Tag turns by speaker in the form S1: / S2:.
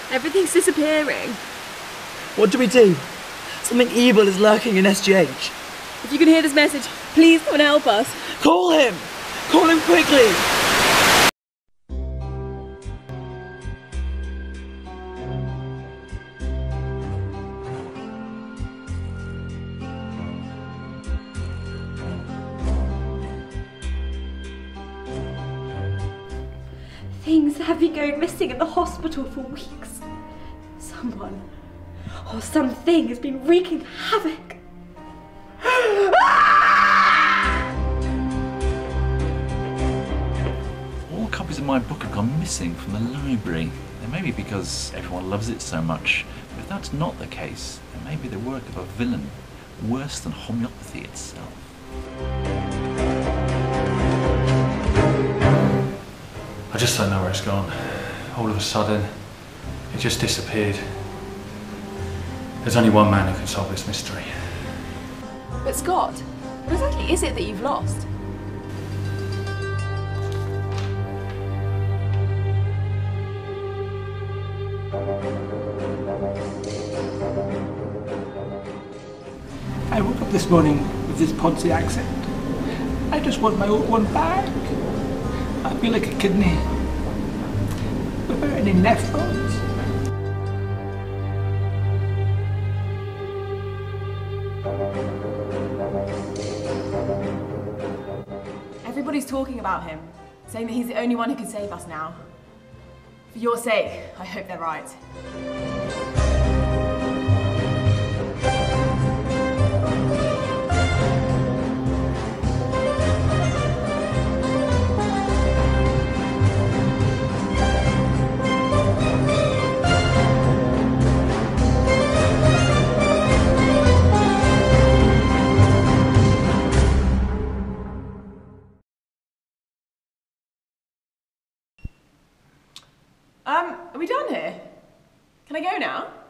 S1: Everything's disappearing.
S2: What do we do? Something evil is lurking in SGH.
S1: If you can hear this message, please come and help us.
S2: Call him! Call him quickly!
S1: Things have been going missing in the hospital for weeks. Someone or something has been wreaking havoc.
S3: All copies of my book have gone missing from the library. It may be because everyone loves it so much, but if that's not the case, it may be the work of a villain worse than homeopathy itself.
S4: I just don't know where it's gone. All of a sudden, it just disappeared. There's only one man who can solve this mystery.
S1: But Scott, what exactly is it that you've lost?
S5: I woke up this morning with this Ponzi accent. I just want my old one back. I feel like a kidney without any nephrons.
S1: Everybody's talking about him, saying that he's the only one who can save us now. For your sake, I hope they're right. Are we done here? Can I go now?